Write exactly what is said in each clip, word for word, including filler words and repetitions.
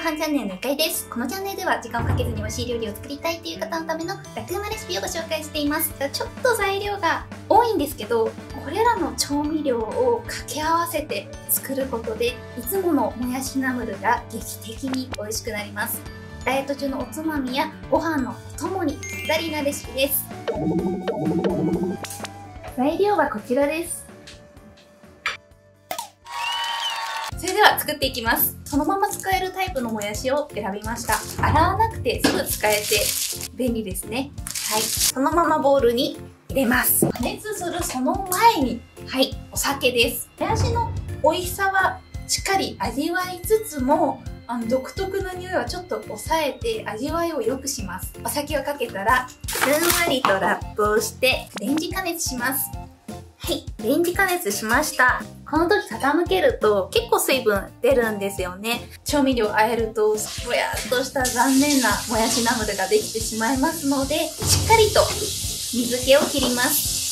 ご飯チャンネルのゆかりです。このチャンネルでは時間をかけずに美味しい料理を作りたいという方のための楽ウマレシピをご紹介しています。ちょっと材料が多いんですけど、これらの調味料を掛け合わせて作ることで、いつものもやしナムルが劇的に美味しくなります。ダイエット中のおつまみやご飯のお供にぴったりなレシピです。材料はこちらです。それでは作っていきます。そのまま使えるタイプのもやしを選びました。洗わなくてすぐ使えて便利ですね。はい。そのままボウルに入れます。加熱するその前に、はい、お酒です。もやしの美味しさはしっかり味わいつつも、あの独特な匂いはちょっと抑えて味わいを良くします。お酒をかけたら、ふんわりとラップをしてレンジ加熱します。はい、レンジ加熱しました。この時傾けると結構水分出るんですよね。調味料を和えるとぼやっとした残念なもやしナムルができてしまいますので、しっかりと水気を切ります。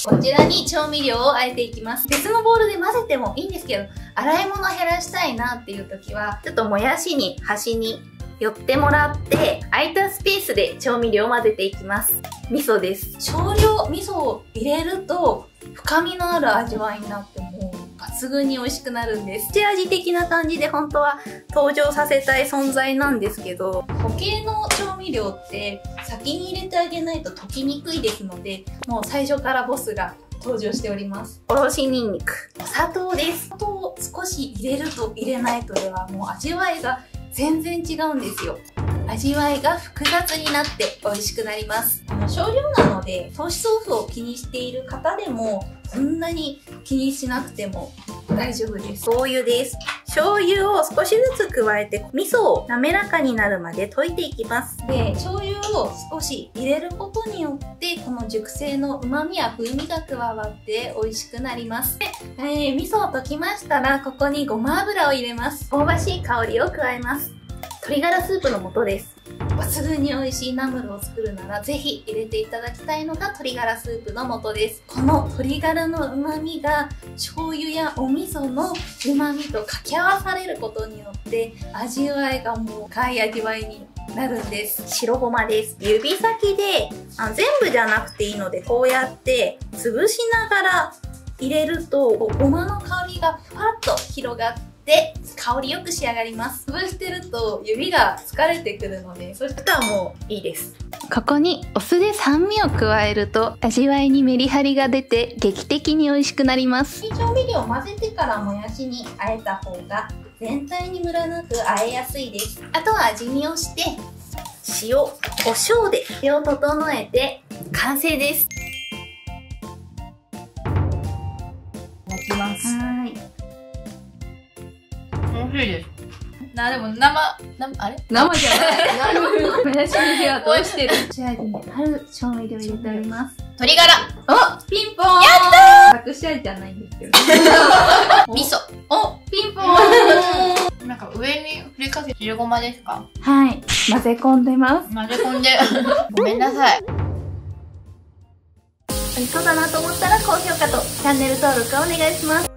こちらに調味料を和えていきます。別のボウルで混ぜてもいいんですけど、洗い物減らしたいなっていう時は、ちょっともやしに端に寄ってもらって、空いたスペースで調味料を混ぜていきます。味噌です。少量味噌を入れると深みのある味わいになってもう抜群に美味しくなるんです。口味的な感じで本当は登場させたい存在なんですけど、固形の調味料って先に入れてあげないと溶きにくいですので、もう最初からボスが登場しております。おろしにんにく、お砂糖です。砂糖を少し入れると入れないとではもう味わいが全然違うんですよ。味わいが複雑になって美味しくなります。あの少量なので糖質オフを気にしている方でもそんなに気にしなくても大丈夫です。醤油です。醤油を少しずつ加えて味噌を滑らかになるまで溶いていきます。で、醤油を少し入れることによってこの熟成の旨味や風味が加わって美味しくなります。で、えー、味噌を溶きましたらここにごま油を入れます。香ばしい香りを加えます。鶏ガラスープの素です。抜群に美味しいナムルを作るならぜひ入れていただきたいのが鶏ガラスープの素です。この鶏ガラの旨味が醤油やお味噌の旨味と掛け合わされることによって味わいがもう深い味わいになるんです。白ごまです。指先であ全部じゃなくていいのでこうやって潰しながら入れるとごまの香りがふわっと広がってで香りよく仕上がります。潰してると指が疲れてくるので、そしたらもういいです。ここにお酢で酸味を加えると味わいにメリハリが出て劇的に美味しくなります。調味料を混ぜてからもやしに和えた方が全体にムラなく和えやすいです。あとは味見をして塩、胡椒で味を整えて完成です。いただきます。はい。 美味しいです。な、でも生、生、あれ生じゃない。もやしの火はどうしてる？こちらにある調味料入れております。 鶏ガラ。 お、ピンポーン。 やったー。 隠し味じゃないんですけど。 味噌。 お、ピンポーン。 なんか上にふりかけ白ごまですか？ はい。混ぜ込んでます。 混ぜ込んで。ごめんなさい。 美味しそうだなと思ったら高評価とチャンネル登録をお願いします。